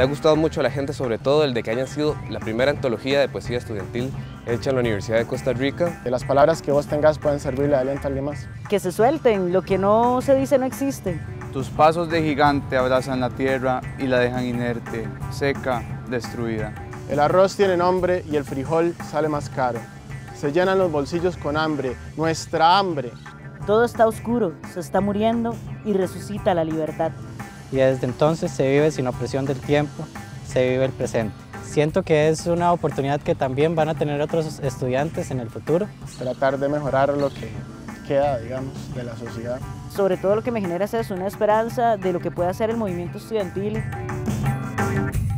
Le ha gustado mucho a la gente, sobre todo el de que hayan sido la primera antología de poesía estudiantil hecha en la Universidad de Costa Rica. Que las palabras que vos tengas pueden servirle de aliento a alguien más. Que se suelten, lo que no se dice no existe. Tus pasos de gigante abrazan la tierra y la dejan inerte, seca, destruida. El arroz tiene nombre y el frijol sale más caro. Se llenan los bolsillos con hambre, nuestra hambre. Todo está oscuro, se está muriendo y resucita la libertad. Y desde entonces se vive sin opresión del tiempo, se vive el presente. Siento que es una oportunidad que también van a tener otros estudiantes en el futuro. Tratar de mejorar lo que queda, digamos, de la sociedad. Sobre todo lo que me genera es eso, una esperanza de lo que puede hacer el movimiento estudiantil.